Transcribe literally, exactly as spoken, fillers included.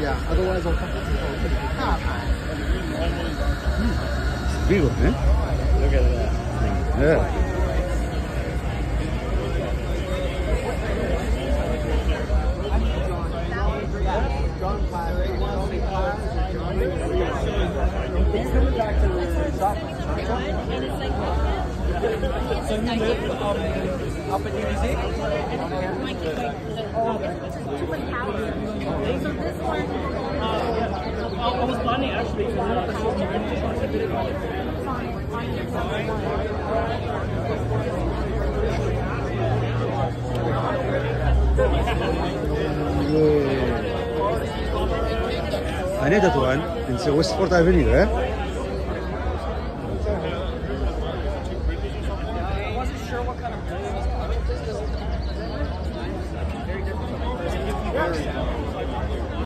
Yeah, otherwise I'll come to It's big one, eh? Look at that. Yeah. So you live um, up at Unicycles? So this one, uh, I was planning actually to have a short Another one in the West Port Avenue, eh?